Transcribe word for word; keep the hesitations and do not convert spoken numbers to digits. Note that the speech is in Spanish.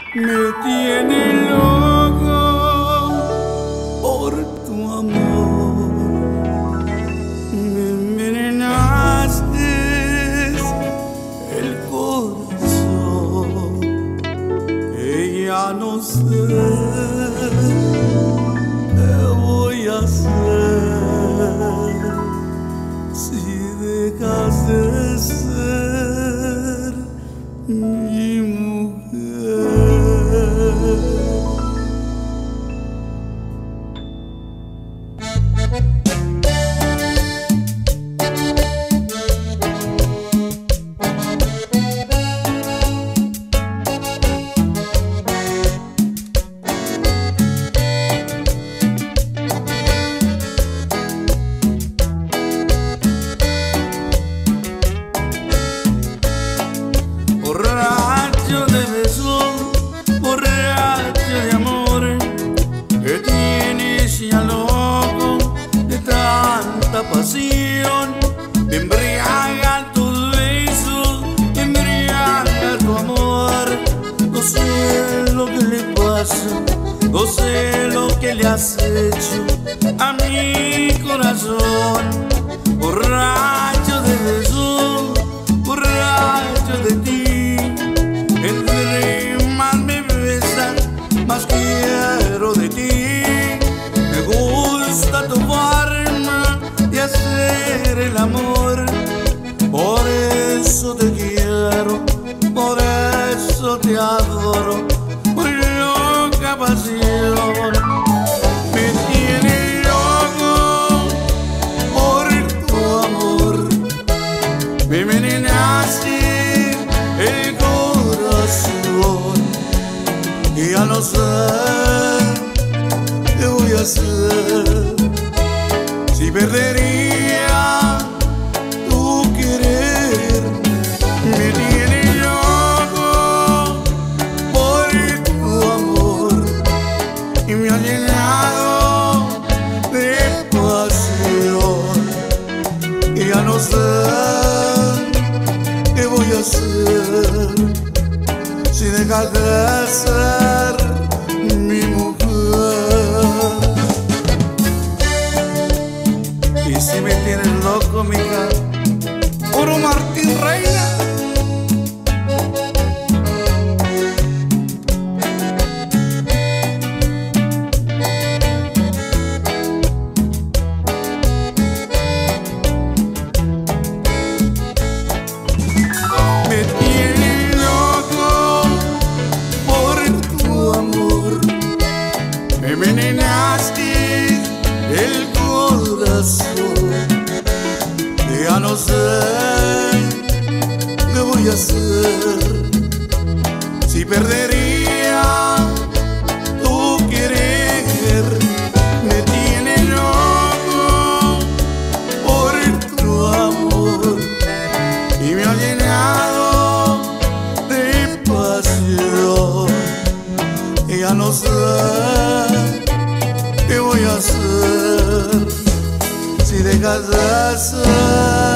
me tiene loco por tu amor. Me envenenaste el corazón. Ella no sé qué voy a hacer si dejas de ser mi mujer. Borracho de besos, borracho de amor, que tienes ya loco de tanta pasión. Me embriaga tus besos, me embriaga tu amor. No sé lo que le pasa, no sé lo que le has hecho a mi corazón. Borracho de besos, borracho de ti. Entre más me besas, más quiero de ti. Me gusta tu forma de hacer el amor. Por eso te quiero, por eso te adoro, muy loca pasión. Me tiene loco por tu amor. Me envenenaste el corazón. Y ya no sé qué voy a hacer si perdería tu querer. Me tiene loco por tu amor y me ha llenado de pasión. Y ya no sé qué voy a hacer si dejas de ser mi mujer. Y si me tienes loco, mija, puro Martín Reina. Me tiene loco por tu amor. Me envenenaste el corazón. Ya no sé qué voy a hacer si perdería tu querer. Me tiene loco por tu amor y me ha llenado de pasión. Y ya no sé qué voy a hacer si dejas de ser